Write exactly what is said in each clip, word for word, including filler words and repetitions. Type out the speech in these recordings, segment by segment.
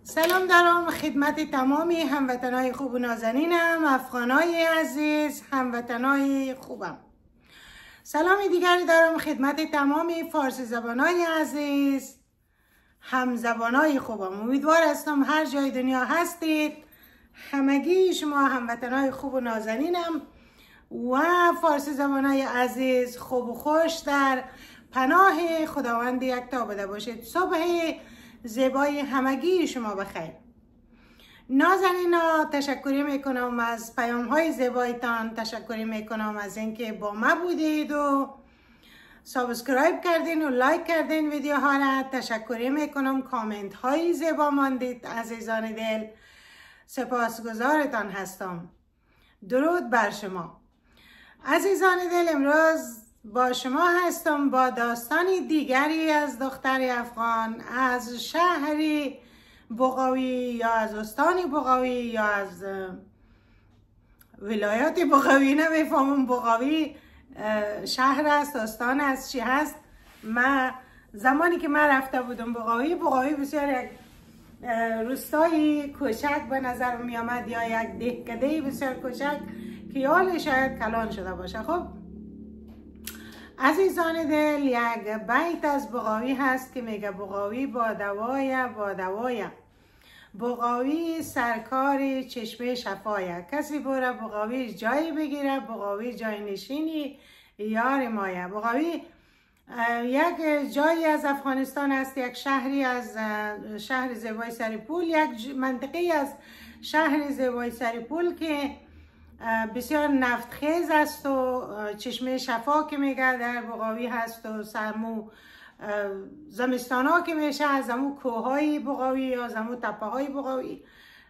سلام دارم خدمت تمامی هموطنای خوب و نازنینم، افغانای عزیز، هموطنای خوبم. سلام دیگری دارم خدمت تمامی فارسی زبانای عزیز، همزبانای خوبم. امیدوار هستم هر جای دنیا هستید همگی شما هموطنای خوب و نازنینم و فارسی زبانای عزیز خوب و خوش در پناه خداوند یکتا بوده باشید. صبح زیبای همگی شما بخیر. نازنینا، تشکری میکنم از پیام های زیبایتان، تشکری میکنم از اینکه با ما بودید و سابسکرایب کردین و لایک کردین ویدیوها را. تشکری میکنم کامنت های زیبا ماندید عزیزان دل، سپاسگزارتان هستم. درود بر شما عزیزان دل. امروز با شما هستم با داستانی دیگری از دختر افغان از شهری بوغاوی یا از استانی بوغاوی یا از ولایت بوغاوی، نمیفهمم بوغاوی شهر است استان است چی هست. من زمانی که من رفته بودم بوغاوی، بوغاوی بسیار یک روستایی کوچک به نظر می آمد یا یک دهکده بسیار کوچک که حال شاید کلان شده باشه. خب عزیزان دل، یک بیت از بوغاوی هست که میگه بوغاوی با دوای با دوای، بوغاوی سرکار چشمه شفایه، کسی بوره بوغاوی جایی بگیره، بوغاوی جای نشینی یار مایه. بوغاوی یک جایی از افغانستان است، یک شهری از شهر زیبای سریپول، یک منطقه از شهر زیبای سریپول که بسیار نفتخیز است و چشمه شفا که میگه در بوغاوی هست و سرمو زمستان ها که میشه از همون کوههای بوغاوی یا از همون تپه های بوغاوی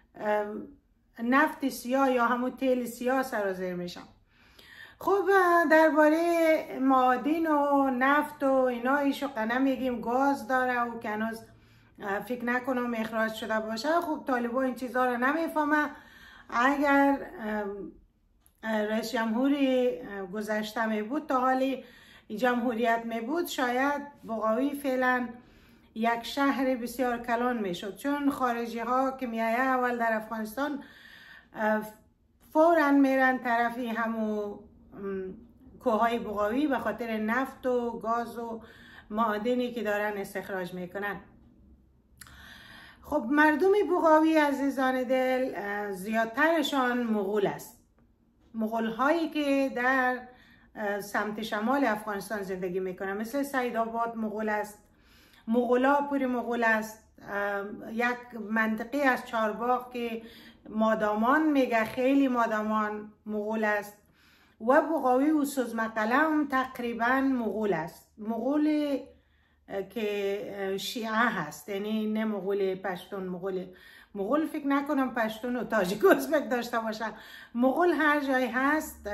نفت سیاه یا همون تیل سیاه سرازیر میشن. خب درباره معادن و نفت و اینا ایشو قنه میگیم گاز داره و که هنوز فکر نکنم اخراج شده باشه. خب طالبا این چیزها رو نمیفهمه. اگر رئیس جمهوری گذشته می بود تا حالی جمهوریت می بود، شاید بوغاوی فعلا یک شهر بسیار کلان می شد، چون خارجی ها که می آیه اول در افغانستان فوراً میرن طرفی همو کوههای بوغاوی به خاطر نفت و گاز و معادنی که دارن استخراج میکنن. خب مردم بوغاوی عزیزان دل زیادترشان مغول است. مغول هایی که در سمت شمال افغانستان زندگی میکنن، مثل سیدآباد مغول است، مغولاپور مغول است، یک منطقه از چارباغ که مادامان میگه خیلی مادامان مغول است و بوغاوی و سوزمقلم تقریبا مغول است. مغول که شیعه هست، یعنی نه مغول پشتون. مغول مغول فکر نکنم پشتون و تاجیک و ازبک داشته باشه. مغول هر جای هست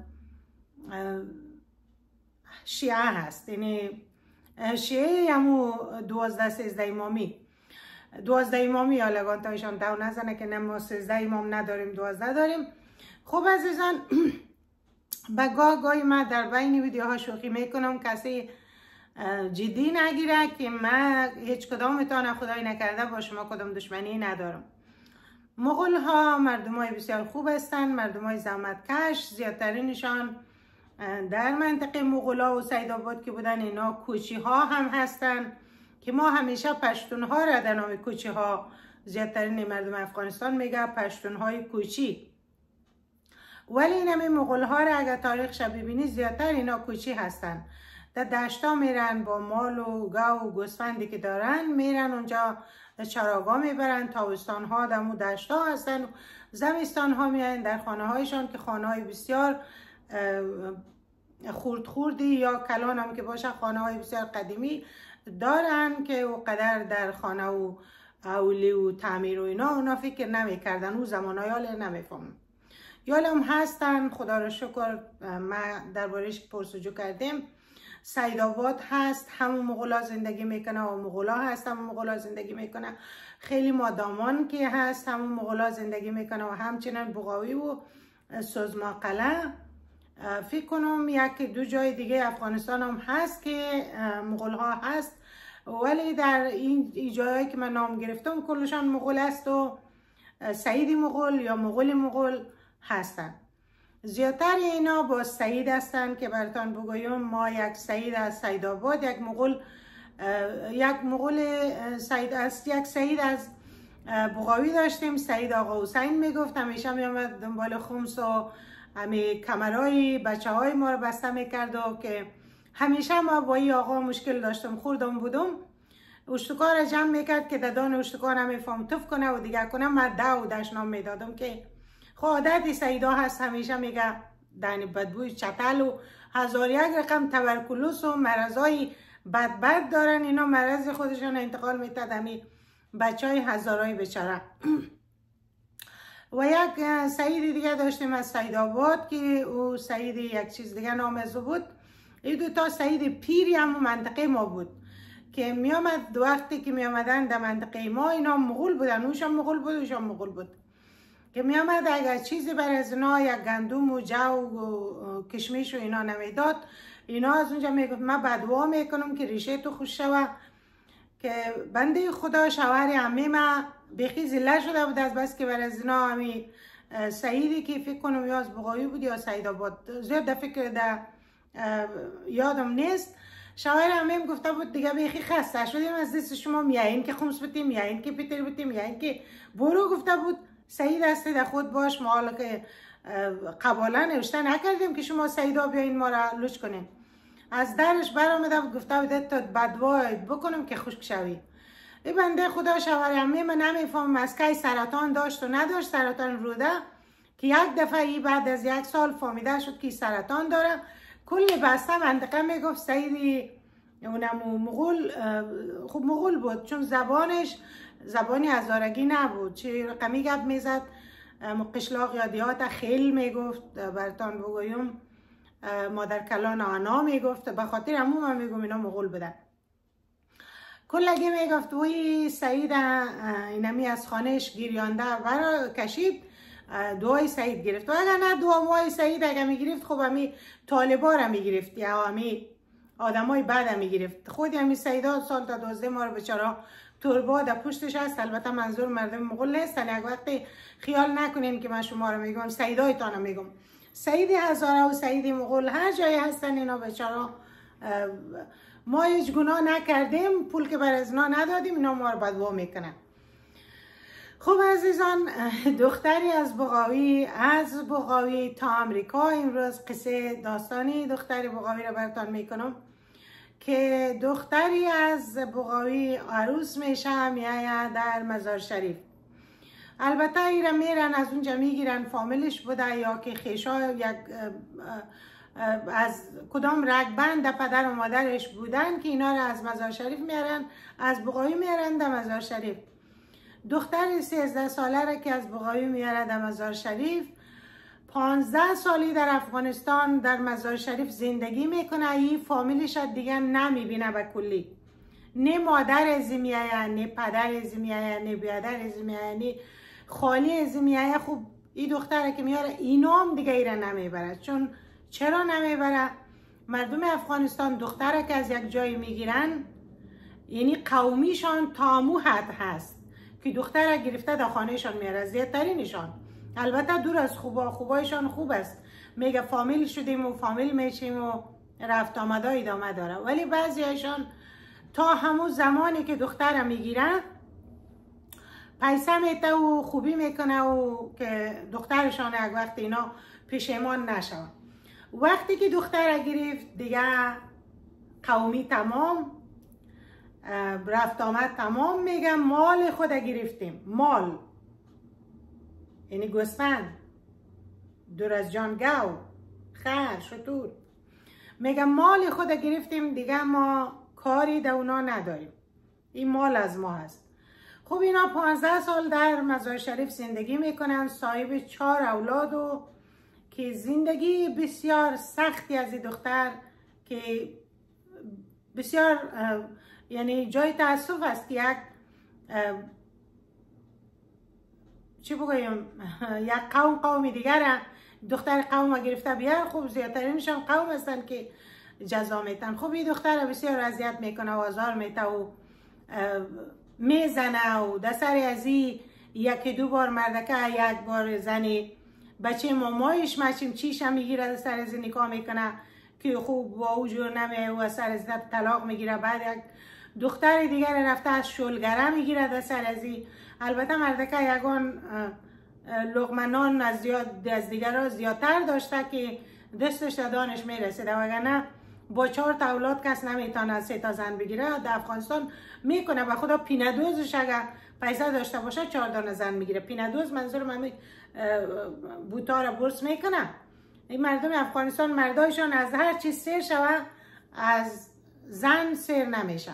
شیعه هست، یعنی شیعه همو دوازده سیزده امامی دوازده امامی یا لگان تایشان دو نزنه که نه ما سیزده امام نداریم دوازده داریم. خب عزیزان به گاه گاهی من در بین ویدیوها شوخی میکنم، کسی جدی نگیره که من هیچ کدامتان خدای نکرده با شما کدام دشمنی ندارم. مغول ها مردم های بسیار خوب هستند، مردم های زحمتکش. زیادترینشان در منطقه مغولا و سیدآباد که بودن اینا کوچی ها هم هستن که ما همیشه پشتون ها را در نام کوچی ها، زیادترین مردم افغانستان میگه پشتون های کوچی، ولی این همین مغول ها را اگر تاریخ شب ببینی زیادتر اینا کوچی هستن. در دشتا میرن با مال و گاو و گوسفندی که دارن، میرن اونجا چراگاه میبرن. تابستان ها دمو دشتا هستن، زمستان ها میان در خانه هایشان که خانه های بسیار خورد خوردی یا کلان هم که باشه، خانه های بسیار قدیمی دارن که او قدر در خانه و اولی و تعمیر و اینا اونا فکر نمیکردن. او زمان های حال نمیفهمم یالم هستن، خدا رو شکر. ما دربارش پرسجو کردیم. سیدآباد هست، همون مغولا زندگی میکنه و مغولا هست همون مغولا زندگی میکنه. خیلی مادامان که هست همون مغولا زندگی میکنه و همچنین بوغاوی و سوزمقلع. فکر کنم یک دو جای دیگه افغانستان هم هست که مغول ها هست ولی در این جایی که من نام گرفتم کلشان مغول است و سعید مغول یا مغول مغول هستند. زیادتر اینا با سعید هستند که براتان بگویم ما یک سعید از سیدآباد، یک مغول یک مغول سعید است، یک سعید از بغاوی داشتیم. سعید آقا حسین میگفت، همیشه میامد دنبال خمس و همی کمرای بچه های ما رو بسته میکرد و که همیشه ما با این آقا مشکل داشتم، خوردم بودم. اشتکار جمع میکرد که ددان اشتکار همی فامتف کنه و دیگه کنه. من ده و دش نام میدادم که خودت سعیدا هست، همیشه میگه دانی بدبوی چتل و هزار یک رقم تبرکلوس و مرضای بد بد دارن. اینا مرض خودشون انتقال میتد همی بچه های هزارای بیچاره. و یک سعید دیگه داشتیم از سیدآباد که او سعید یک چیز دیگه نام از بود. این دو تا سعید پیری هم منطقه ما بود که می آمد دو وقتی که می آمدن در منطقه ما، اینا مغول بودن، اوشم مغول بود اوشم مغول بود، که می آمد اگر چیزی بر از اینا یک گندم و جو و کشمیش و اینا نمیداد، اینا از اونجا می گفت من بدوا میکنم که ریشه تو خوش شوه. که بنده خدا شوهر عمه ما بخی زله شده بود از بس که بر از اینا همی سعیدی که فکر کنم یا از بغاوی بود یا سیدآباد، زیاد در فکر در یادم نیست. شوهر عمه گفته بود دیگه بخی خسته شدیم از دست شما، میایین که خمس بتیم، میایین که پیتر بتیم، میایین که برو. گفته بود سعید هستی در خود باش، ما حالا که قباله نوشته نکردیم که شما سعیدا بیاین ما را لوچ کنیم. از درش برآمده بود گفته بود تا بدوا بکنم که خشک شوی. این بنده خدا شوهر عمه من نمیفهمم از کی سرطان داشت و نداشت، سرطان روده، که یک دفعه ای بعد از یک سال فهمیده شد که سرطان داره. کل بسته منطقه میگفت سعیدی اونم مغول. خب مغول بود چون زبانش زبانی هزارگی نبود، چه رقمی گپ میزد، قشلاق یا دیات خیل میگفت برتان بگویم، مادر کلان آنا میگفت، به خاطر همون من میگم اینا مغول بودن. کلگی میگفت وی سعید اینمی از خانهش گیریانده برا کشید، دعای سعید گرفت. و اگر نه دعای سعید اگر میگرفت خب همی طالبا را میگرفت یا همی آدمای بعد میگرفت. خود همی سعیدا سال تا دوازده ماه بچارا تربا در پشتش هست. البته منظور مردم مغول نیستن، یک وقتی خیال نکنین که من شما رو میگم، سعیدایتان میگم. سعید هزاره و سعید مغول هر جایی هستن اینا بیچارا، ما هیچ گناه نکردیم، پول که بر از اینا ندادیم، اینا ما رو بدوا میکنن. خب عزیزان، دختری از بغاوی از بغاوی تا امریکا امروز قصه داستانی دختری بغاوی رو براتون میکنم که دختری از بغاوی عروس میشه، میآید در مزار شریف. البته ایره میرن از اونجا میگیرن فامیلش بوده یا که خیشا یک از کدام رگبند پدر و مادرش بودن که اینا رو از مزار شریف میارن، از بغاوی میارن در مزار شریف. دختر سیزده ساله را که از بغاوی میاره در مزار شریف، پانزده سالی در افغانستان در مزار شریف زندگی میکنه. این فامیلش دیگه نمیبینه به کلی، نه مادر ازی میایه، نه پدر ازی میایه، نه بیادر ازی میایه، نه خالی ازی میایه. خب این دختره که میاره اینا هم دیگه ایره نمیبره. چون چرا نمیبره؟ مردم افغانستان دختره که از یک جایی میگیرن، یعنی قومیشان تامو حد هست که دختره گرفته در خانهشان میاره، زیادترینشان. البته دور از خوبا، خوبایشان خوب است، میگه فامیل شدیم و فامیل میشیم و رفت آمده ادامه داره. ولی بعضی هایشان تا همون زمانی که دختره میگیره پیسه میته و خوبی میکنه و که دخترشان یک وقت اینا پشیمان نشون. وقتی که دختره گرفت دیگه قومی تمام، رفت آمد تمام. میگم مال خود گرفتیم، مال یعنی گوسفند، دور از جان گاو، خر، شتور. میگم مال خود گرفتیم دیگه، ما کاری در اونا نداریم، این مال از ما هست. خب اینا پانزده سال در مزار شریف زندگی میکنن، صاحب چهار اولاد و که زندگی بسیار سختی از این دختر که بسیار یعنی جای تاسف است که یک چی بگویم یک قوم قومی دیگر دختر قوم گرفته بیار. خب زیادترینشان قوم هستن که جزا میتن. خب این دختر بسیار اذیت میکنه و آزار میته و میزنه و در سر از این یکی دو بار مردکه یک بار زنی بچه مامایش مچیم چیش هم میگیره در سر از نکاح میکنه که خوب با او جور نمیه و سر از طلاق میگیره. بعد یک دختر دیگر رفته از شلگره میگیره در سر از این. البته مردکه یگان لقمنان از, زیاد از دیگر ها زیادتر داشته که دستش دانش میرسیده، وگرنه با چهار تا اولاد کس نمیتونه سه تا زن بگیره. در افغانستان میکنه به خدا پیندوزش اگر پیسه داشته باشه چهار دانه زن میگیره. پیندوز منظور من بوتا را برس میکنه. این مردم افغانستان مردایشان از هر چیز سیر شوه از زن سیر نمیشه.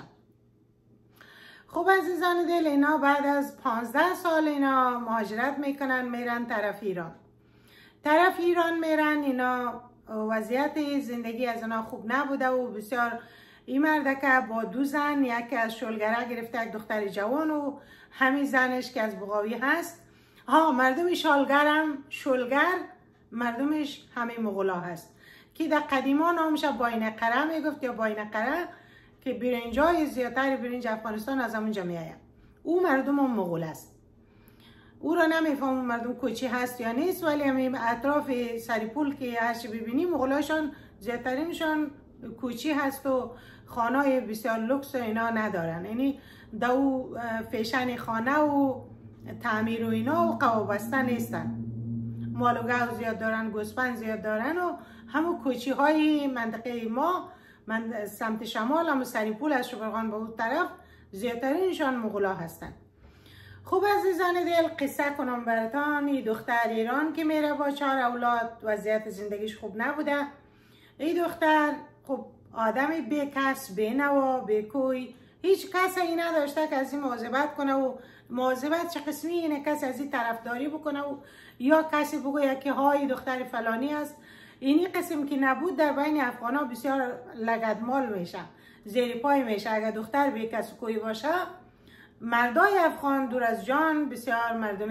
خب عزیزان دل، اینا بعد از پانزده سال اینا مهاجرت میکنن میرن طرف ایران. طرف ایران میرن. اینا وضعیت زندگی از اینا خوب نبوده و بسیار این مردکه با دو زن، یک از شلگره گرفته یک دختر جوان و همین زنش که از بغاوی هست. ها مردم شلگرم شلگر مردمش همه مغلا هست که در قدیما نامش باین قره میگفت یا باین قره که برنجای زیادتر برنج افغانستان از همونجا میآید. او مردم هم مغول است. او را نمیفهم مردم کوچی هست یا نیست، ولی همین اطراف سریپول که هرچی ببینیم مغولاشان زیادترینشان کوچی هست و خانه بسیار لوکس و اینا ندارن. یعنی دو فیشن خانه و تعمیر و اینا و قوابسته نیستن. مال و گاو زیاد دارن، گوسفند زیاد دارن و همون کوچی های منطقه ما من سمت شمال هم سریپول از شبرغان به اون طرف زیادترینشان مغولا هستن. خوب عزیزان دل، قصه کنم براتان. این دختر ایران که میره با چهار اولاد وضعیت زندگیش خوب نبوده. این دختر خب آدمی بی کس، بی نوا، بی کوی، هیچ کس ای نداشته که از این مواظبت کنه و مواظبت چه قسمی اینه کسی از این طرفداری بکنه و یا کسی بگوید که های دختر فلانی است. اینی قسم که نبود در بین افغان ها بسیار لگدمال میشه، زیر پای میشه. اگر دختر بی کس کوی باشه مردای افغان دور از جان بسیار مردم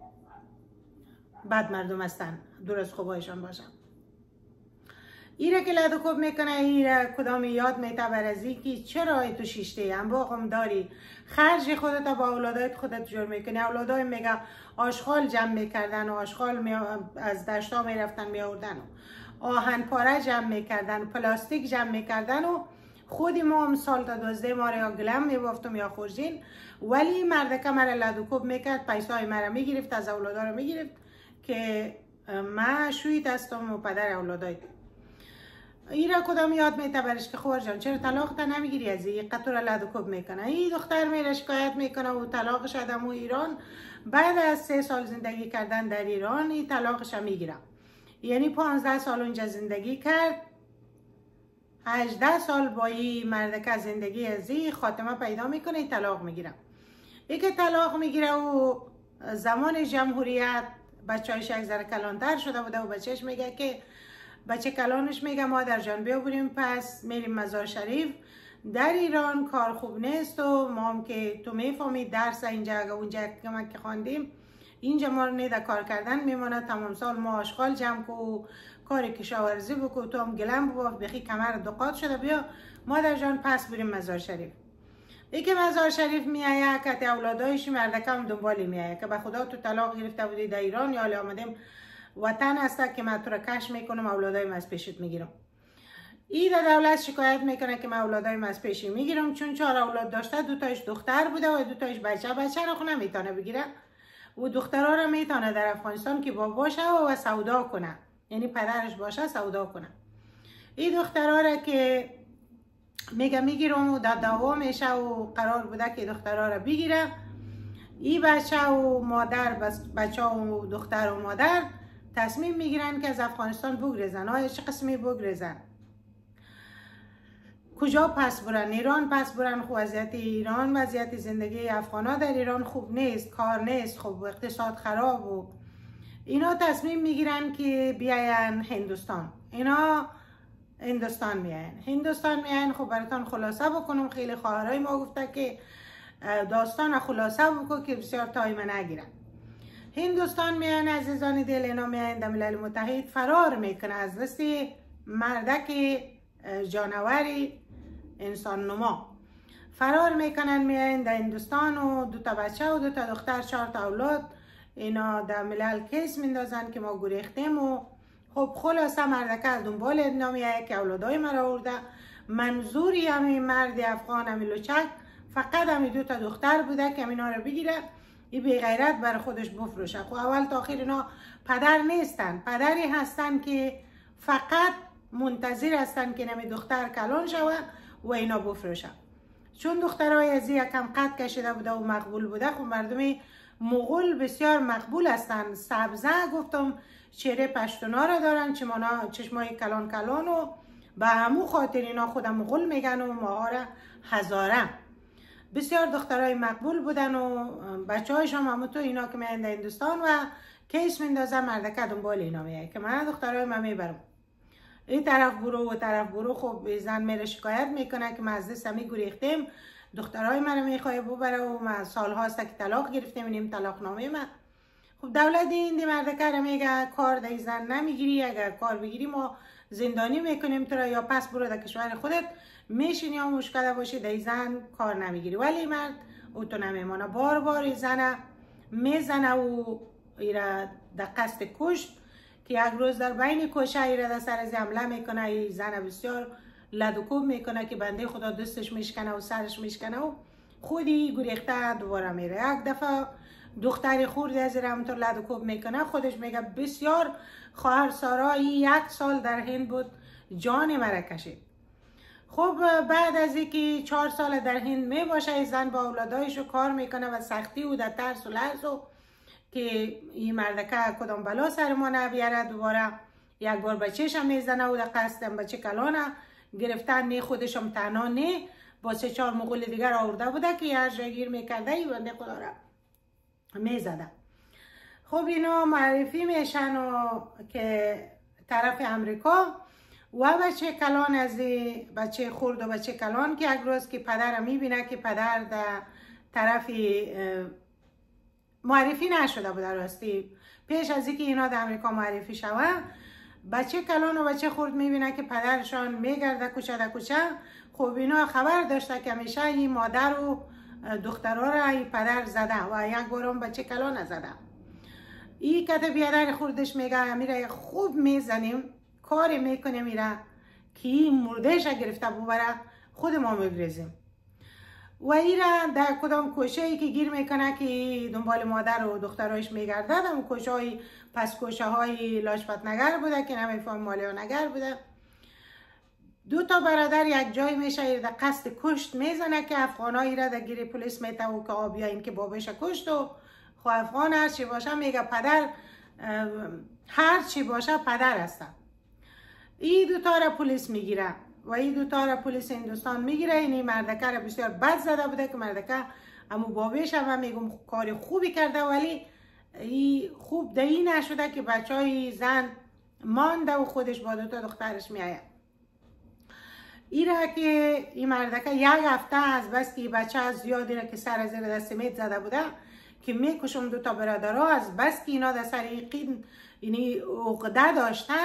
بد مردم هستن، دور از خوبایشان باشن. ایره که لدکوب میکنه ایره کدام یاد میته برازی که چرا تو شیشته هم باقم داری خرج خودت با اولادایت خودت جور میکنی. اولادای میگه آشغال جمع میکردن و آشغال می از دشتا میرفتن میاردن و آهن پاره جمع میکردن، پلاستیک جمع میکردن و خودی ما هم سال تا دوازده ماه یا گلم میبافتم یا خورجین، ولی مردکه مرا لدکوب میکرد، پیسای مرا میگرفت، از اولادای رو میگرفت که ما شویت هستم و پدر اولادای. ایره کدام یاد میته برش که خور جان چرا طلاق تا نمیگیری از این قطور لدکوب میکنه. این دختر میره شکایت میکنه و طلاقش آدم و ایران بعد از سه سال زندگی کردن در ایران این طلاقش میگیره. یعنی پانزده سال اونجا زندگی کرد، هجده سال با این مردکه زندگی از این خاتمه پیدا میکنه، این طلاق میگیره. ای که طلاق میگیره و زمان جمهوریت بچه‌هاش یک ذره کلانتر شده بوده و بچهش میگه که بچه کلانش میگه مادر جان بیا بریم پس میریم مزار شریف. در ایران کار خوب نیست و ما هم که تو میفهمی درس اینجا اونجا که ما که خواندیم اینجا ما رو نیده کار کردن میمونه. تمام سال ما آشغال جمع کو، کار کشاورزی بکو، تو هم گلم بباف، بخی کمر دقات شده، بیا مادر جان پس بریم مزار شریف. یکی مزار شریف میایه که اولادایش مردکه هم دنبالی میایه که به خدا تو طلاق گرفته بودی در ایران یا آمدیم وطن هسته که من تو را کش میکنم اولادایم از پیشت میگیرم. این در دولت شکایت میکنه که من اولادایم از پیشی میگیرم چون چهار اولاد داشته، دوتایش دختر بوده و دوتایش بچه بچه رو خو نمیتونه بگیره و دخترها رو میتونه در افغانستان که باباشه و سودا کنه، یعنی پدرش باشه سودا کنه. این دخترها رو که میگه میگیرم و در دعوا میشه و قرار بوده که دخترها رو بگیره. این بچه و مادر بچه و دختر و مادر تصمیم میگیرن که از افغانستان بگریزن. آیا چه قسمی بگریزن؟ کجا پس برن؟ ایران پس برن. خب وضعیت ایران، وضعیت زندگی افغانا در ایران خوب نیست، کار نیست، خب اقتصاد خراب و اینا تصمیم میگیرن که بیاین هندوستان. اینا هندوستان میاین. هندوستان میاین. خب براتون خلاصه بکنم، خیلی خواهرای ما گفته که داستان خلاصه بکن که بسیار تایم نگیرن. هندوستان میاین عزیزان دل، اینا میاین در ملل متحد فرار میکنه از دست مردک جانوری انسان نما. فرار میکنن میاین در هندوستان و دو تا بچه و دو تا دختر چهار تا اولاد اینا در ملل کیس میندازن که ما گریختیم و خب خلاصه مردکه از دنبال ادنا میایه که اولادای مرا آورده. منظوری همین مرد افغان همین لوچک فقط همین دو تا دختر بوده که اینا رو بگیره این بی غیرت برای خودش بفروشه. خب اول تا آخر اینا پدر نیستن، پدری هستن که فقط منتظر هستن که نمی دختر کلان شوه و اینا بفروشه. چون دخترای از یکم قد کشیده بوده و مقبول بوده، خب مردم مغول بسیار مقبول هستن. سبزه گفتم چهره پشتونا را دارن، چشمای کلان کلان و به همون خاطر اینا خود مغول میگن و ما را هزاره. بسیار دخترای مقبول بودن و بچه هایش هم همون تو اینا که میان در هندوستان و کیس میندازن مردکه دنبال اینا میگه که من دخترای من میبرم این طرف برو و طرف برو. خب زن میره شکایت میکنه که ما از دست همی گریختیم، دخترای من میخواه ببره و ما سال هاست که طلاق گرفتیم اینیم طلاق نامه من. خب دولت این دی مردکه رو میگه کار دی زن نمیگیری، اگر کار بگیری ما زندانی میکنیم تو را یا پس برو در کشور خودت میشینی یا مشکل باشی دی زن کار نمیگیری. ولی مرد او تو نمیمانه، بار بار زنه میزنه و ایره در قصد کشت که یک روز در بین کوشه ایره در سر از حمله میکنه. ای زن بسیار لدوکوب میکنه که بنده خدا دستش میشکنه و سرش میشکنه و خودی گریخته دوباره میره. یک دفعه دختری خورد از همونطور لدوکوب میکنه، خودش میگه بسیار خواهر سارایی یک سال در هند بود جان مرا کشید. خب بعد از اینکه چهار سال در هند می باشه زن با اولادایشو کار میکنه و سختی و در ترس و لرز و که این مردکه کدام بلا سر ما نبیاره. دوباره یک بار بچهش هم میزنه و در قصد بچه کلانه گرفتن نه خودش هم تنها نه با سه چهار مغول دیگر آورده بوده که هر جای گیر میکرده ای بنده خدا را میزده. خب اینا معرفی میشن و که طرف امریکا و بچه کلان از بچه خورد و بچه کلان که یک روز که پدر میبینه که پدر در طرف معرفی نشده بوده، راستی پیش از اینکه اینا در امریکا معرفی شوه بچه کلان و بچه خورد میبینه که پدرشان میگرده کوچه در کوچه. خب اینا خبر داشته که همیشه این مادر و دخترها را این پدر زده و یک بارم بچه کلان زده. این کته بیادر خوردش میگه میره خوب میزنیم کاری میکنه میره که این مردهش گرفته ببره خود ما میگریزیم. و ایره در کدام کوشه ای که گیر میکنه که دنبال مادر و دخترایش میگرده در کوشه های پس کوشه های لاجپت نگر بوده که نمیفهم مالیا نگر بوده. دو تا برادر یک جای میشه ایره در قصد کشت میزنه که افغان ها ایره در گیری پولیس میته و که آبیا این که بابش کشت و خو افغان هر چی باشه میگه پدر هر چی باشه پدر هسته. این دوتا را پلیس میگیره و این دوتا را پلیس هندوستان میگیره. اینی مردکه را بسیار بد زده بوده که مردکه امو بابیش هم میگم کاری خوبی کرده ولی این خوب دهی نشده که بچه های زن مانده و خودش با دوتا دخترش میآید. این را که این مردکه یک هفته از بس که بچه از زیادی را که سر زیر دست میت زده بوده که میکشم دوتا برادرها از بس که اینا در سر این یعنی عقده داشتن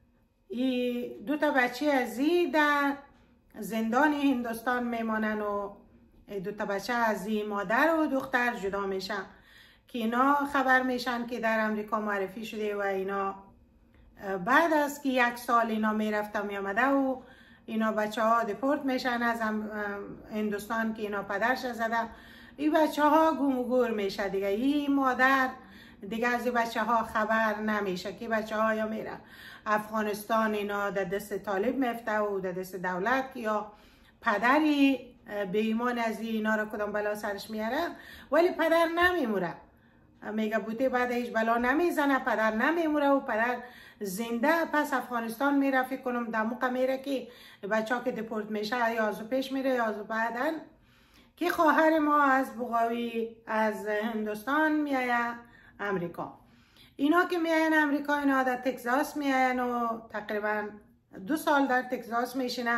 ای دو تا بچه ازی در زندان هندوستان میمانن و دو تا بچه ازی مادر و دختر جدا میشن که اینا خبر میشن که در امریکا معرفی شده و اینا بعد از که یک سال اینا میرفته میامده و اینا بچه ها دپورت میشن از هندوستان که اینا پدرش زده. این بچه ها گم و گور میشه دیگه. این مادر دیگه از این بچه ها خبر نمیشه که بچه ها یا میرن افغانستان اینا در دست طالب میفته و در دست دولت یا پدری به ایمان از اینا رو کدام بلا سرش میاره ولی پدر نمیموره. میگه بوته بعد هیچ بلا نمیزنه، پدر نمیموره و پدر زنده پس افغانستان میره. فکر کنم در موقع میره که بچه ها که دپورت میشه یا از پیش میره یا از بعدن که خواهر ما از بغاوی از هندوستان میایه امریکا. اینا که میاین امریکا اینا در تگزاس میاین و تقریبا دو سال در تگزاس میشینه.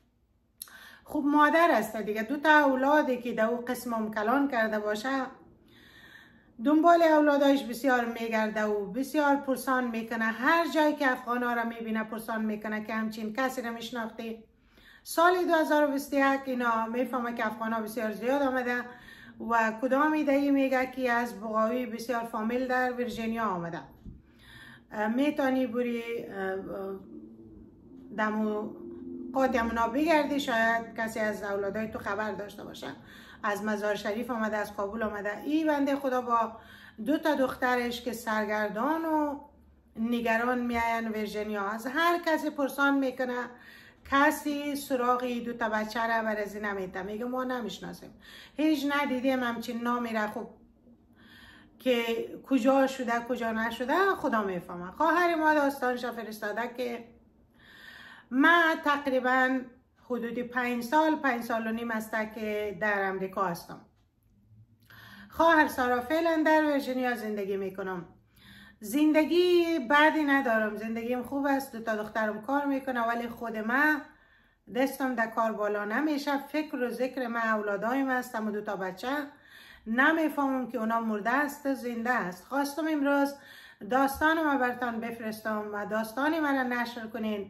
خوب مادر است دیگه، دو تا اولاده که در او قسم کلان کرده باشه دنبال اولادایش بسیار میگرده و بسیار پرسان میکنه. هر جایی که افغان ها را میبینه پرسان میکنه که همچین کسی را میشناختی. سال دو هزار و بیست و یک اینا میفهمه که افغان ها بسیار زیاد آمده و کدام ایده میگه که از بقاوی بسیار فامیل در ویرجینیا آمده. میتونی بری دمو قاطعمونا بگردی، شاید کسی از اولادای تو خبر داشته باشه. از مزار شریف آمده، از کابل آمده. این بنده خدا با دو تا دخترش که سرگردان و نگران میاین ویرجینیا. از هر کسی پرسان میکنه، کسی سراغی دو تا بچه را برزی نمیده. میگه ما نمیشناسیم، هیچ ندیدیم همچین نامی را. خب که کجا شده کجا نشده خدا میفهمه. خواهر ما داستانش فرستاده که من تقریبا حدود پنج سال پنج سال و نیم است که در امریکا هستم. خواهر سارا فعلا در ویرجینیا زندگی میکنم. زندگی بدی ندارم، زندگیم خوب است. دو تا دخترم کار میکنه ولی خود من دستم در کار بالا نمیشه. فکر و ذکر من اولادایم هستم و دو تا بچه. نمیفهمم که اونا مرده است زنده است. خواستم امروز داستان ما براتون بفرستم و داستانی من را نشر کنین.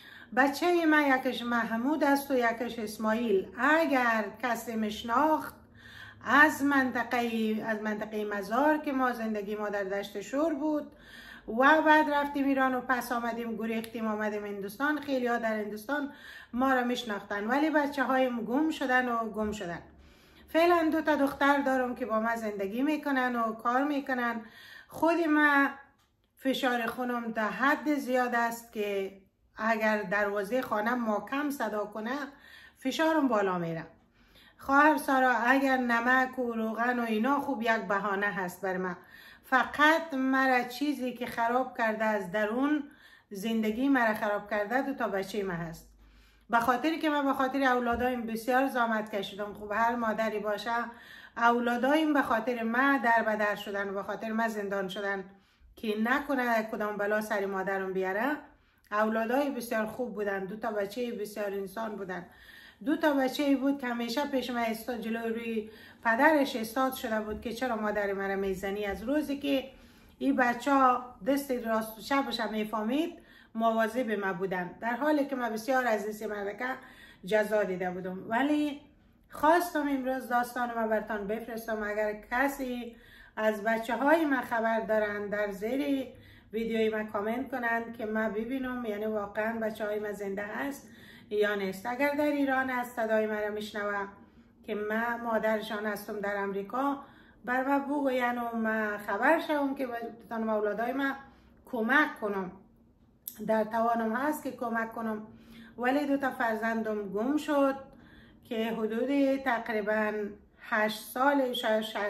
بچه من یکش محمود است و یکش اسماعیل. اگر کسی میشناخت از منطقه از منطقه مزار که ما زندگی ما در دشت شور بود و بعد رفتیم ایران و پس آمدیم گریختیم آمدیم هندوستان. خیلی ها در هندوستان ما را میشناختن ولی بچه هایم گم شدن و گم شدن. فعلا دو تا دختر دارم که با ما زندگی میکنن و کار میکنن. خود ما فشار خونم در حد زیاد است که اگر دروازه خانه محکم صدا کنه فشارم بالا میره. خواهر سارا اگر نمک و روغن و اینا خوب یک بهانه هست بر من. فقط مرا چیزی که خراب کرده از درون زندگی مرا خراب کرده دو تا بچه من هست. به خاطری که من به خاطر اولادایم بسیار زحمت کشیدم. خوب هر مادری باشه اولادایم به خاطر من در بدر شدن و به خاطر من زندان شدن که نکنه کدام بلا سری مادرم بیاره. اولادای بسیار خوب بودن، دو تا بچه بسیار انسان بودن. دو تا بچه بود که همیشه پیش من استاد جلوی روی پدرش استاد شده بود که چرا مادر من میزنی. از روزی که این بچه ها دست راست و چپش میفهمید مواظب ما بودن، در حالی که من بسیار از دست مردکه جزا دیده بودم. ولی خواستم امروز داستان ما براتون بفرستم. اگر کسی از بچه های من خبر دارن در زیر ویدیوی من کامنت کنن که من ببینم یعنی واقعا بچه های من زنده هست یا نیست. اگر در ایران از صدای من میشنوه که من مادرشان هستم در امریکا بر من بگوین و من خبر شوم که بتونم اولادای من کمک کنم. در توانم هست که کمک کنم. ولی دو تا فرزندم گم شد که حدود تقریبا هشت سال شش, شش,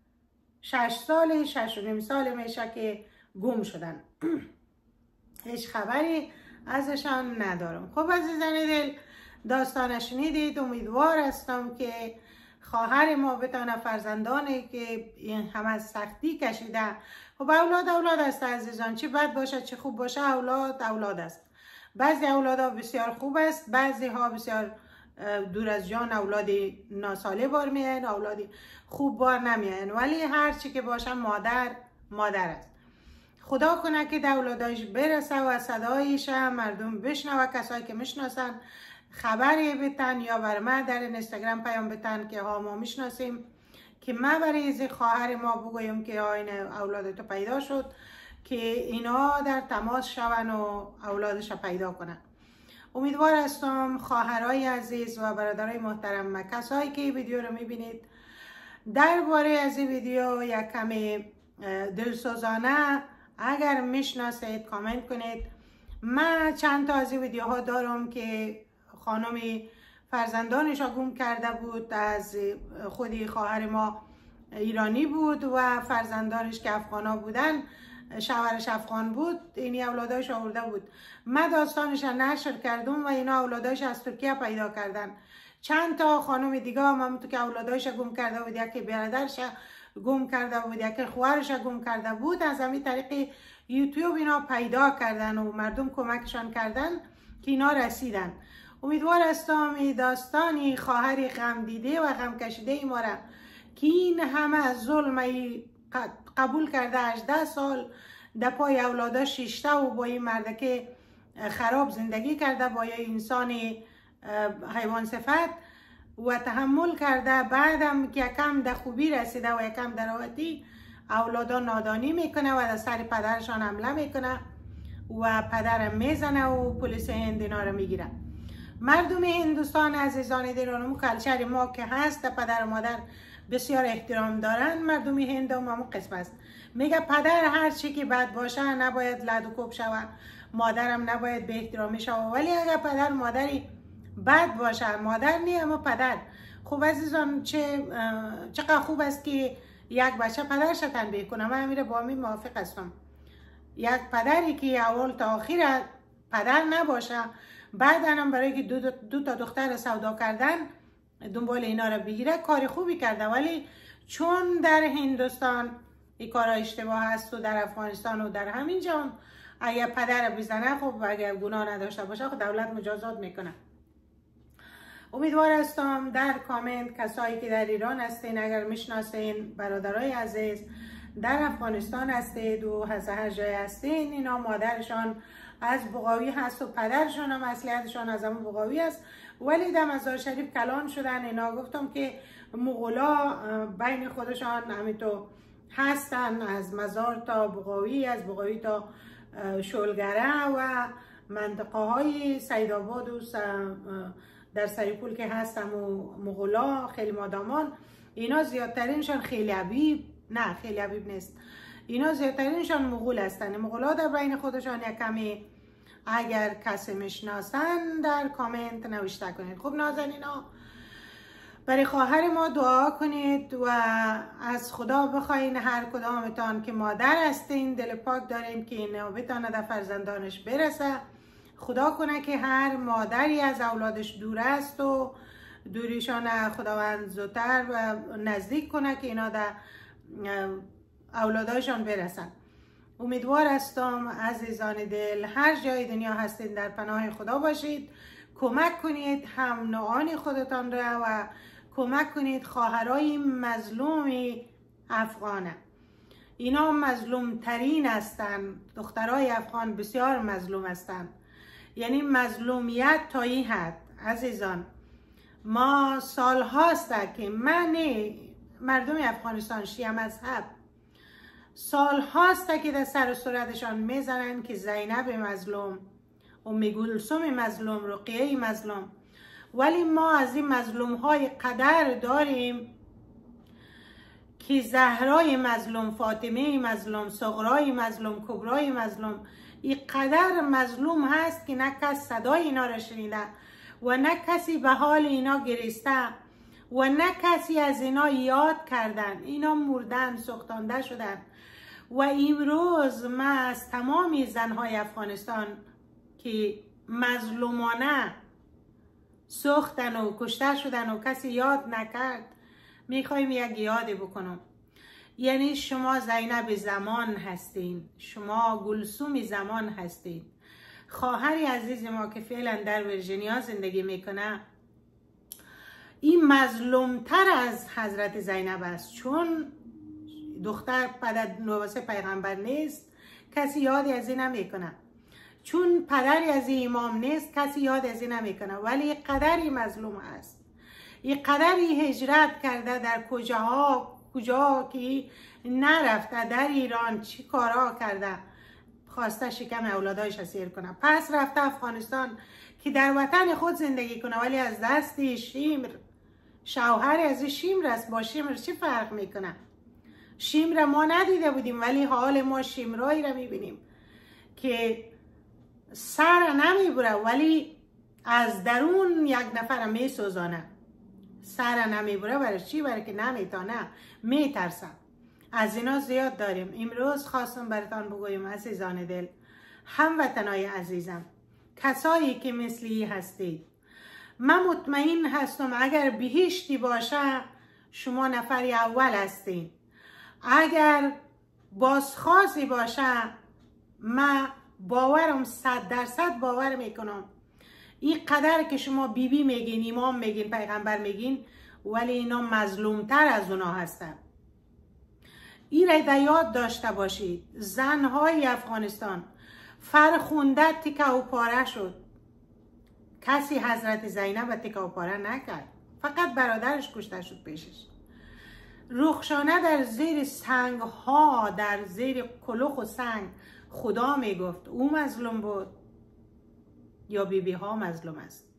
شش سال شش و نیم سال میشه که گم شدن. هیچ خبری ازشان ندارم. خب عزیزان دل داستان شنیدید. امیدوار هستم که خواهر ما بتانه فرزندانی که این همه سختی کشیده. خب اولاد اولاد است عزیزان، چه بد باشه چه خوب باشه اولاد اولاد است. بعضی اولادها بسیار خوب است، بعضی ها بسیار دور از جان اولادی ناساله بار میاین، اولادی خوب بار نمیاین. ولی هر چی که باشه مادر مادر است. خدا کنه که اولادایش برسه و صدایش مردم بشنوه، کسایی که میشناسن خبری بتن یا بر من در اینستاگرام پیام بتن که ها ما میشناسیم که من برای از خواهر ما بگویم که این اولاد تو پیدا شد که اینا در تماس شون و اولادش پیدا کنن. امیدوار هستم خواهرای عزیز و برادرای محترم، کسایی که این ویدیو رو میبینید درباره از این ویدیو یک کمی دلسوزانه اگر میشناسید کامنت کنید. من چند تا از این ویدیوها دارم که خانمی فرزندانش را گم کرده بود، از خودی خواهر ما ایرانی بود و فرزندانش که افغانا بودن، شوهرش افغان بود، اینی اولادایش آورده بود. من داستانش را نشر کردم و اینا اولادایش از ترکیه پیدا کردن. چند تا خانم دیگه هم همونطور که اولادایش گم کرده بود، یکی برادرش گم کرده بود، یکی خواهرش گم کرده بود، از همین طریق یوتیوب اینا پیدا کردن و مردم کمکشان کردن که اینا رسیدن. امیدوار هستم این داستانی خواهری غم دیده و غم کشیده ای ما را که این همه ظلم قبول کرده هجده سال در پای اولادا شیشته و با این مردکه خراب زندگی کرده، با یه انسان حیوان صفت و تحمل کرده. بعدم که یکم در خوبی رسیده و یکم در راحتی اولادا نادانی میکنه و در سر پدرشان حمله میکنه و پدرم میزنه و پلیس هند اینا رو میگیره. مردم هندوستان عزیزان دیرانم کلچر ما که هست در پدر و مادر بسیار احترام دارن. مردم هند هم همون قسم است، میگه پدر هر چی که بد باشه نباید لد و کوب شوه، مادرم نباید به احترامی شوه. ولی اگر پدر مادری بد باشه، مادر نی اما پدر. خوب عزیزان چه چقدر خوب است که یک بچه پدرش تنبیه کنه. من میره با می موافق هستم. یک پدری که اول تا آخر پدر نباشه، بعد هم برای که دو, دو, دو تا دختر سودا کردن دنبال اینا رو بگیره، کار خوبی کرده. ولی چون در هندوستان این کار اشتباه هست و در افغانستان و در همین جا اگر پدر بزنه، خب اگر گناه نداشته باشه خب دولت مجازات میکنه. امیدوار هستم در کامنت کسایی که در ایران هستین، اگر میشناسین برادرای عزیز در افغانستان هستید و از هر جای هستین، اینا مادرشان از بغاوی هست و پدرشان هم اصلیتشان از همون بغاوی است، ولی در مزار شریف کلان شدن. اینا گفتم که مغولا بین خودشان همینطور هستن، از مزار تا بغاوی، از بغاوی تا شلگره و منطقه های سیدآباد و در سریپول که هستم و مغولا خیلی مادامان، اینا زیادترینشان خیلی حبیب نه خیلی حبیب نیست، اینا زیادترینشان مغول هستن. مغولا در بین خودشان یک کمی اگر کسی میشناسن در کامنت نوشته کنید. خب نازنینا، برای خواهر ما دعا کنید و از خدا بخواین هر کدامتان که مادر هستین دل پاک دارین که این بتانه در فرزندانش برسه. خدا کنه که هر مادری از اولادش دور است و دوریشان خداوند زودتر و نزدیک کنه که اینا در اولاداشان برسن. امیدوار هستم عزیزان دل هر جای دنیا هستید در پناه خدا باشید. کمک کنید هم نوعان خودتان را و کمک کنید خواهرای مظلوم افغانه. اینا مظلوم ترین هستن، دخترای افغان بسیار مظلوم هستن، یعنی مظلومیت تا این حد. عزیزان ما سال هاست که من مردم افغانستان شیعه مذهب سال هاست که در سر و صورتشان میزنن که زینب مظلوم، ام کلثوم مظلوم، رقیه مظلوم. ولی ما از این مظلوم های قدر داریم که زهرای مظلوم، فاطمه مظلوم، صغرای مظلوم، کبرای مظلوم، این قدر مظلوم هست که نه کس صدای اینا را شنیده و نه کسی به حال اینا گریسته و نه کسی از اینا یاد کردن. اینا مردن، سوختانده شدن. و امروز ما از تمامی زنهای افغانستان که مظلومانه سوختن و کشته شدن و کسی یاد نکرد میخوایم یک یادی بکنم. یعنی شما زینب زمان هستین، شما کلثوم زمان هستین. خواهری عزیز ما که فعلا در ورجینیا زندگی میکنه این مظلومتر از حضرت زینب است، چون دختر پدر نواسه پیغمبر نیست، کسی یادی از این نمیکنه. چون پدری از این امام نیست، کسی یاد از این نمیکنه. ولی قدری مظلوم است، این قدری هجرت کرده در کجاها کجا که نرفته، در ایران چی کارا کرده، خواسته شکم اولادایش اسیر کنه، پس رفته افغانستان که در وطن خود زندگی کنه، ولی از دست شیمر، شوهر از شیمر است. با شیمر چی فرق میکنه؟ شیمر ما ندیده بودیم ولی حال ما شیمرایی را میبینیم که سر نمیبره ولی از درون یک نفر میسوزانه. سر نمیبره برای چی؟ برای که نمیتانه، میترسه. از اینا زیاد داریم. امروز خواستم براتان بگویم عزیزان دل، هموطنای عزیزم، کسایی که مثلی هستید، من مطمئن هستم اگر بهشتی باشه شما نفر اول هستین. اگر بازخواسی باشه من باورم صد درصد باور میکنم این قدر که شما بیبی بی میگین، امام میگین، پیغمبر میگین، ولی اینا مظلومتر از اونا هستن. این را در یاد داشته باشید. زنهای افغانستان فرخنده تکه و پاره شد. کسی حضرت زینب تکه و پاره نکرد، فقط برادرش کشته شد پیشش. رخشانه در زیر سنگ ها، در زیر کلوخ و سنگ خدا می گفت او مظلوم بود یا بی بی ها مظلوم است.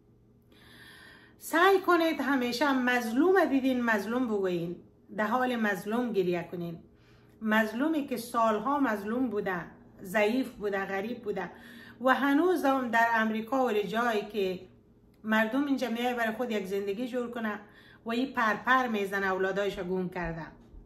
سعی کنید همیشه مظلوم دیدین مظلوم بگوین، در حال مظلوم گریه کنین. مظلومی که سالها مظلوم بوده، ضعیف بوده، غریب بوده و هنوز هم در امریکا و جایی که مردم اینجا میای برای خود یک زندگی جور کنه و این پرپر میزن اولادایش گم کرده.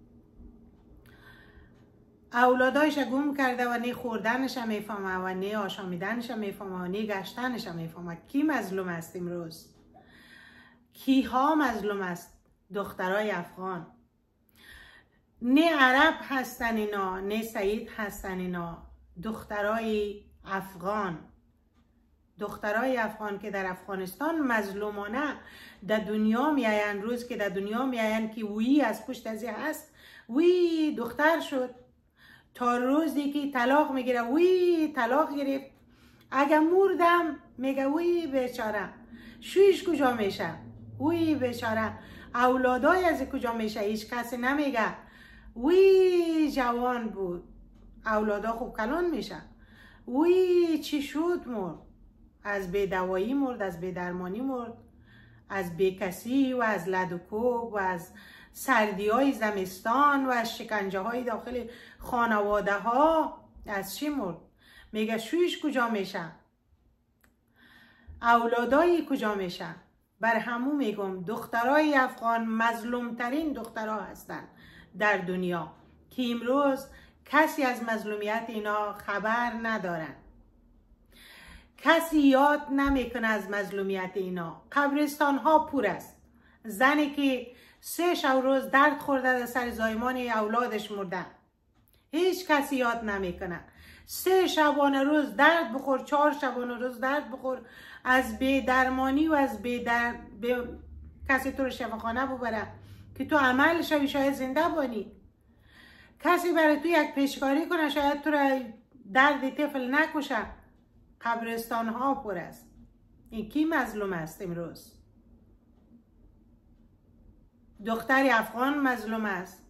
اولادایش گم کرده و نه خوردنش میفهمه و نه آشامیدنش میفهمه و نه گشتنش میفهمه. کی مظلوم است امروز؟ کی ها مظلوم است؟ دخترای افغان. نه عرب هستن اینا، نه سعید هستن اینا، دخترای افغان. دخترای افغان که در افغانستان مظلومانه در دنیا میاین. روز که در دنیا میاین که وی از پشت ازی هست، وی دختر شد. تا روزی که طلاق میگیره، وی طلاق گرفت. اگه مردم میگه وی بیچاره. شویش کجا میشه؟ وی بیچاره. اولادای از کجا میشه؟ هیچ کسی نمیگه وی جوان بود. اولادا خوب کلان میشه. وی چی شد؟ مرد. از بیدوایی مرد، از بیدرمانی مرد، از بیکسی و از لد و کوب و از سردی های زمستان و از شکنجه های داخل خانواده ها. از چی مرد؟ میگه شویش کجا میشه؟ اولادایی کجا میشه؟ بر همون میگم دخترای افغان مظلوم ترین دخترها هستن در دنیا که امروز کسی از مظلومیت اینا خبر ندارن. کسی یاد نمیکنه از مظلومیت اینا. قبرستان ها پر است. زنی که سه شب روز درد خورده در سر زایمان اولادش مرده، هیچ کسی یاد نمیکنه. سه شبانه روز درد بخور، چهار شبانه روز درد بخور، از بی درمانی و از بی در بی... کسی تو رو شفاخانه ببره که تو عمل شوی، شاید زنده بانی. کسی برای تو یک پیشکاری کنه، شاید تو رو درد طفل نکشه. قبرستان ها پر است. این کی مظلوم است امروز؟ دختر افغان مظلوم است.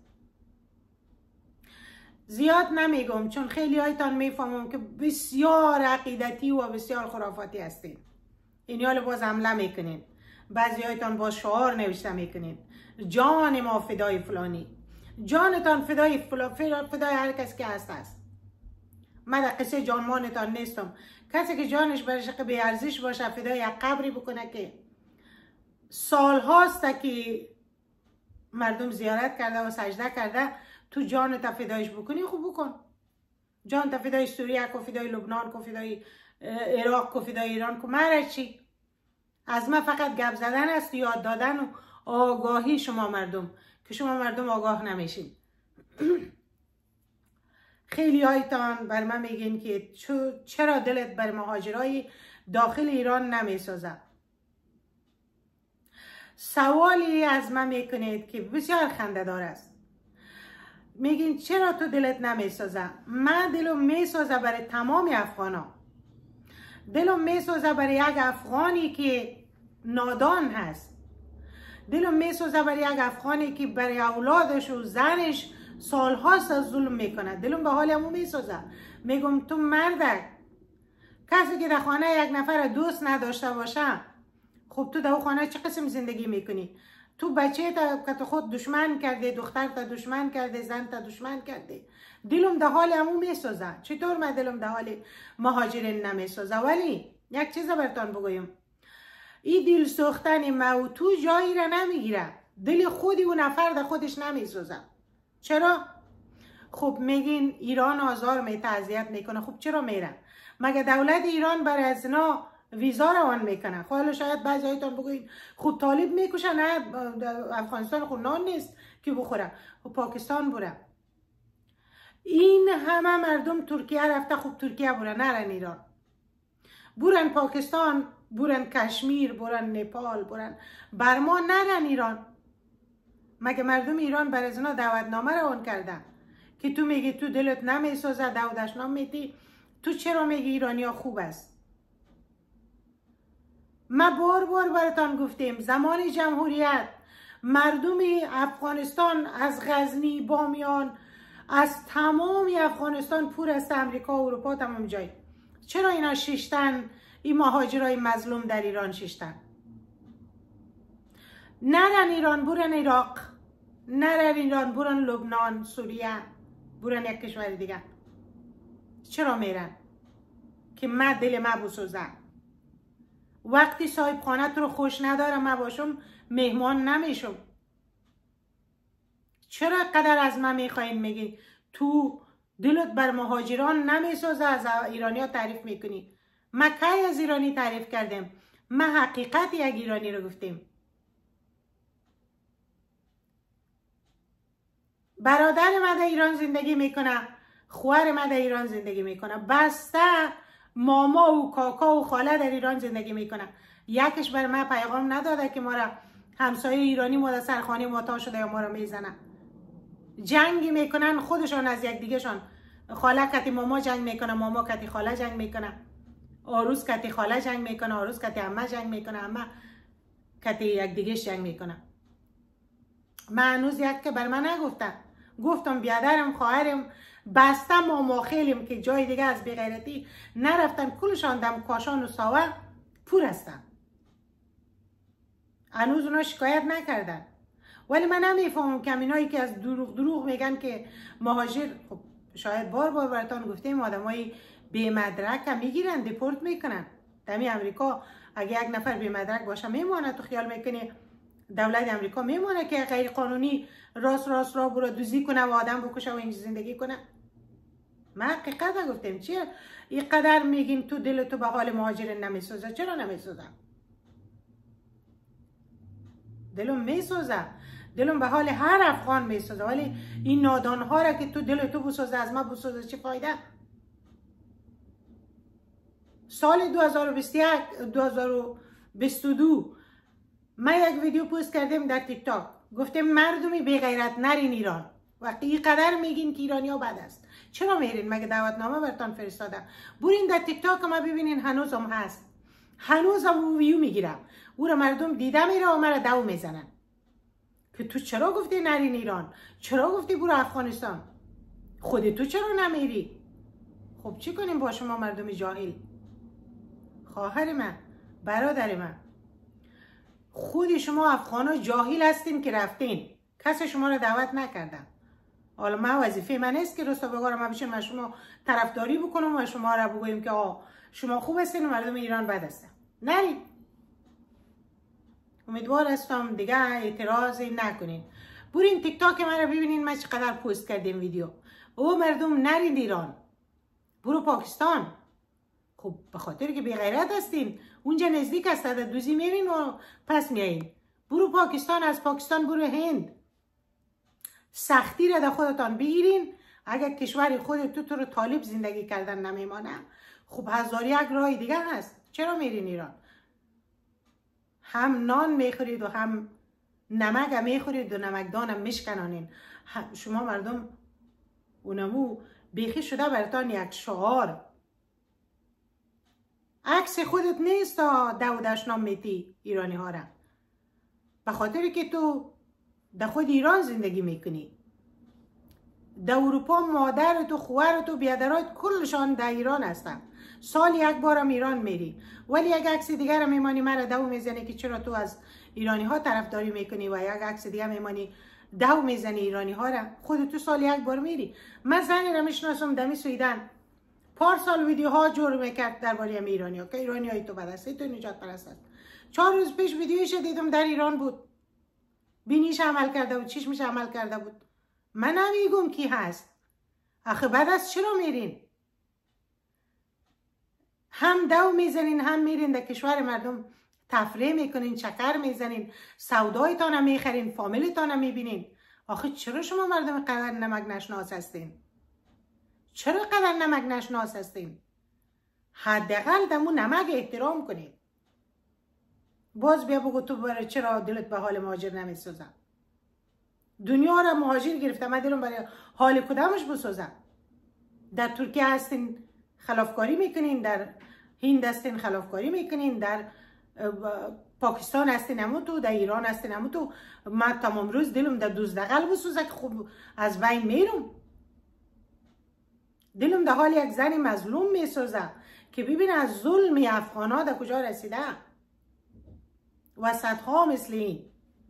زیاد نمیگم چون خیلی هایتان میفهمم که بسیار عقیدتی و بسیار خرافاتی هستین. این حال باز حمله میکنین. بعضی هایتان باز شعار نوشته میکنین جان ما فدای فلانی. جانتان فدای فلان، فدای هر کس که هست است. من در قصه جانمانتان نیستم. کسی که جانش برش بی ارزش باشه فدای یک قبری بکنه که سال هاست که مردم زیارت کرده و سجده کرده، تو جان تا فدایش بکنی، خوب بکن. جان تا فدای سوریه کو، فدای لبنان کو، فدای عراق کو، فدای ایران کو. مرا چی؟ از من فقط گپ زدن است، یاد دادن و آگاهی شما مردم که شما مردم آگاه نمیشین. خیلی هایتان بر من میگین که چرا دلت بر مهاجرای داخل ایران نمیسازه. سوالی از من میکنید که بسیار خنده‌دار است. میگین چرا تو دلت نمیسازه؟ من دلم میسازه برای تمام افغانا. دلم میسازه برای یک افغانی که نادان هست. دلم میسازه برای یک افغانی که برای اولادش و زنش سالهاست از ظلم میکنه. دلم به حال همو میسازه. میگم تو مردک، کسی که در خانه یک نفر دوست نداشته باشه، خب تو در خانه چه قسم زندگی میکنی؟ تو بچه تا که تو خود دشمن کرده، دختر تا دشمن کرده، زن تا دشمن کرده. دلم در حال همو میسازه. چطور من دلم در حال مهاجرین نمیسازه؟ ولی یک چیز براتون بگویم، این دل سوختن موتو جایی را نمیگیره. دل خودی و نفر در خودش نمیسازه. چرا؟ خب میگین ایران آزار میته، اذیت میکنه. خب چرا میرن؟ مگه دولت ایران برای از اینا ویزا روان میکنه؟ خب حالا شاید بعضی هایتان بگوین خب طالب میکشه، نه افغانستان خب نان نیست که بخوره. خب پاکستان بره. این همه مردم ترکیه رفته، خب ترکیه بره، نرن ایران. برن پاکستان، برن کشمیر، برن نپال، برن برما، نرن ایران. مگه مردم ایران برای از اینا دعوتنامه روان کردن؟ که تو میگی تو دلت نمیسوزه داودشنام میتی، تو چرا میگی ایرانی ها خوب است؟ ما بار بار براتان گفتیم زمان جمهوریت مردم افغانستان از غزنی، بامیان، از تمام افغانستان پر است، امریکا و اروپا تمام جای. چرا اینا شیشتن؟ این مهاجرای مظلوم در ایران شیشتن. نرن ایران، برن عراق، نرن ایران، برن لبنان، سوریه، برن یک کشور دیگه. چرا میرن؟ که من دل ما بسوزه. وقتی صاحب خانه رو خوش ندارم من باشم مهمان نمیشم. چرا قدر از من میخواین میگی تو دلت بر مهاجران نمیسوزه از ایرانی ها تعریف میکنی؟ ما کی از ایرانی تعریف کردیم؟ ما حقیقت یک ایرانی رو گفتیم. برادر ما در ایران زندگی میکنه، خواهر ما در ایران زندگی میکنه، بسته ماما و کاکا و خاله در ایران زندگی میکنه. یکش بر ما پیغام نداده که ما را همسایه ایرانی ما در سرخانه ماتا شده یا ما را میزنه. جنگی میکنن خودشان از یک دیگه شان. خاله کتی ماما جنگ میکنه، ماما کتی خاله جنگ میکنه، آروز کتی خاله جنگ میکنه، آروز کتی عمه جنگ میکنه، عمه کتی یک دیگه جنگ میکنه. من هنوز یک که بر من نگفتم، گفتم بیادرم خواهرم بسته ماما خیلیم که جای دیگه از بیغیرتی نرفتن، کلشان دم کاشان و ساوه پور هستن. هنوز اونا شکایت نکردن. ولی من نمیفهمم کمینایی که از دروغ دروغ میگن که مهاجر، خب شاید بار بار براتون گفتیم آدمای بی مدرک هم میگیرن دیپورت میکنن. دمی امریکا اگه یک نفر بی مدرک باشه میمونه، تو خیال میکنی دولت امریکا میمونه که غیر قانونی راست راست را برو دوزی کنه و آدم بکشه و اینج زندگی کنه؟ ما حقیقت گفتیم. چیه اینقدر میگین تو دل تو به حال مهاجر نمیسوزه؟ چرا نمیسوزه؟ دلم میسوزه، دلم به حال هر افغان میسوزه، ولی این نادان ها را که تو دل تو بسوزه از ما بسوزه چه فایده؟ سال دو هزار و بیست و یک دو هزار و بیست و دو من یک ویدیو پست کردیم در تیک تاک، گفتیم مردمی بی غیرت نرین ایران. وقتی اینقدر میگین که ایرانی ها بد است، چرا میرین؟ مگه دعوتنامه براتون فرستادم؟ برین در تیک تاک ما ببینین، هنوز هم هست، هنوز هم ویو میگیرم، او را مردم دیده میره و مرا دو میزنن که تو چرا گفتی نرین ایران؟ چرا گفتی برو افغانستان؟ خود تو چرا نمیری؟ خب چی کنیم با شما مردم جاهل؟ خواهر من، برادر من، خود شما افغانا جاهل هستین که رفتین، کسی شما رو دعوت نکردن. حالا من وظیفه من نیست که رستا بگارم من بشین من شما طرفداری بکنم و شما را بگویم که آه شما خوب هستین و مردم ایران بد هستن. نرید. امیدوار هستم دیگه اعتراضی نکنین. برین تیک تاک من رو ببینین من چقدر پست کردیم ویدیو. او مردم نرید ایران، برو پاکستان. خب به خاطر که بی غیرت هستین، اونجا نزدیک است، در دوزی میرین و پس میایین. برو پاکستان، از پاکستان برو هند. سختی را در خودتان بگیرین. اگر کشور خود تو تو رو طالب زندگی کردن نمیمانه، خب هزار یک راه دیگه هست. چرا میرین ایران؟ هم نان میخورید و هم نمک میخورید و نمکدانم میشکنانین. شما مردم اونمو بیخی شده براتان یک شعار. عکس خودت نیست تا داودشنام میتی ایرانی ها را، به خاطر که تو در خود ایران زندگی میکنی. در اروپا مادر تو، خواهر تو، بیادرات کلشان در ایران هستن. سال یک بارم ایران میری، ولی یک عکس دیگر رو میمانی مرا دو میزنی که چرا تو از ایرانی ها طرفداری میکنی و یک عکس دیگر میمانی دو میزنی ایرانی ها را. خود تو سال یک بار میری. من زنی را میشناسم دمی سویدن پارسال ویدیوها جور میکرد درباره ام ایرانی ها که ایرانی های تو بدستی، تو نجات پرست است. چهار روز پیش ویدیویش دیدم در ایران بود، بینیش عمل کرده بود، چشمش عمل کرده بود. من نمیگم کی هست. آخه بعد از چرا میرین؟ هم دو میزنین هم میرین در کشور مردم تفریح میکنین، چکر میزنین، سودایتان هم میخرین، فامیلتان هم میبینین. آخه چرا شما مردم قدر نمک نشناس هستین؟ چرا قدر نمک نشناس هستین؟ حداقل دمو نمک احترام کنین. باز بیا بگو تو برای چرا دلت به حال مهاجر نمیسوزه؟ دنیا را مهاجر گرفته. من دلم برای حال کدامش بسوزم. در ترکیه هستین خلافکاری میکنین، در هند هستین خلافکاری میکنین، در پاکستان هستین همونطور، در ایران هستین همونطور. من تمام روز دلم در دوزدقل بسوزه که خوب از بین میرم. دلم در حال یک زن مظلوم میسوزه که ببین از ظلم افغان ها در کجا رسیده و صدها مثل این.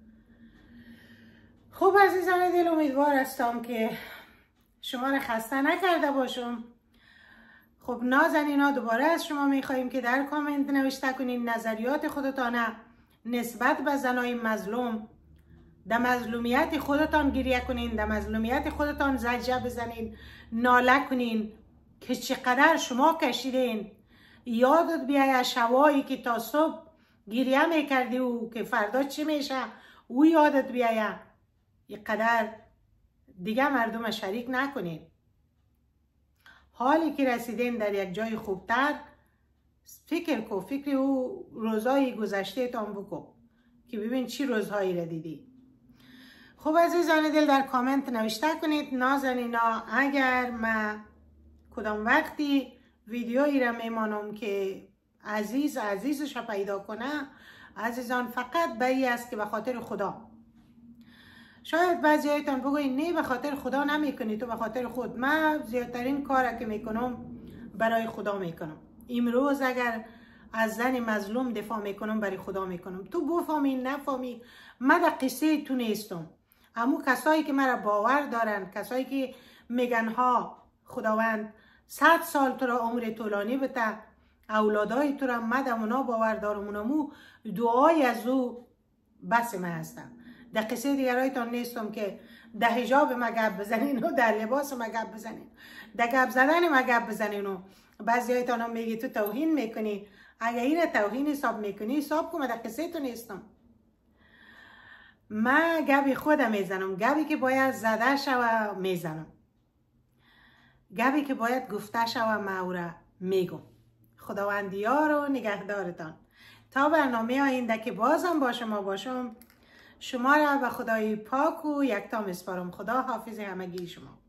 خب عزیزان دل، امیدوار هستم که شما را خسته نکرده باشم. خب نازنینا دوباره از شما میخواییم که در کامنت نوشته کنین نظریات خودتان نسبت به زنای مظلوم. در مظلومیت خودتان گریه کنین، در مظلومیت خودتان زجه بزنین، ناله کنین که چقدر شما کشیدین. یادت بیاید شوایی که تا صبح گریه میکردی و که فردا چی میشه او یادت بیاید. یک قدر دیگه مردم شریک نکنین. حالی که رسیدین در یک جای خوبتر فکر کو، فکر او روزهای گذشته تان بکن که ببین چی روزهایی را دیدی. خب عزیزان دل در کامنت نوشته کنید نازنینا اگر من کدام وقتی ویدیویی را میمانم که عزیز عزیزش را پیدا کنه، عزیزان فقط به این است که به خاطر خدا. شاید بعضی هایتان بگوید نه به خاطر خدا نمی کنی، تو به خاطر خود. من زیادترین کار که میکنم برای خدا میکنم. امروز اگر از زن مظلوم دفاع میکنم برای خدا میکنم. تو بفهمی نفهمی من در قصه تو نیستم. اما کسایی که مرا باور دارن، کسایی که میگن ها خداوند صد سال تو را عمر طولانی بده، اولادای تو را من در اونا باور دارم، اونمو دعای از او بس من هستم. در قصه دیگرایتان نیستم که در حجاب ما گپ بزنین و در لباس ما گپ بزنین، در گپ زدن ما گپ بزنین. و بعضی هایتان هم میگی تو توهین میکنی. اگر این توهین حساب میکنی حساب کن، من در قصه تو نیستم. من گپی خودم میزنم، گپی که باید زده شوه میزنم، گپی که باید گفته شوه من او را میگم. خداوندیار و نگهدارتان تا برنامه آینده که بازم با شما باشم. شما را به خدای پاک و یکتا میسپارم. خدا حافظ همگی شما.